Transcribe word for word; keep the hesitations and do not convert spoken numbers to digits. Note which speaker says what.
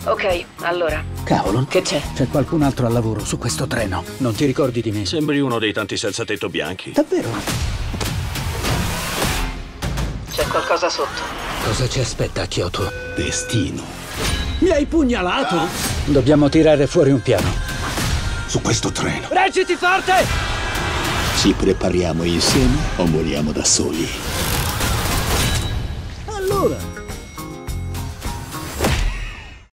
Speaker 1: Ok, allora.
Speaker 2: Cavolo.
Speaker 1: Che c'è?
Speaker 2: C'è qualcun altro al lavoro su questo treno. Non ti ricordi di me?
Speaker 3: Sembri uno dei tanti senza tetto bianchi.
Speaker 2: Davvero?
Speaker 1: C'è qualcosa sotto.
Speaker 2: Cosa ci aspetta a Kyoto?
Speaker 4: Destino.
Speaker 2: Mi hai pugnalato? Dobbiamo tirare fuori un piano.
Speaker 4: Su questo treno.
Speaker 2: Reggiti forte!
Speaker 4: Ci prepariamo insieme o moriamo da soli?
Speaker 2: Allora,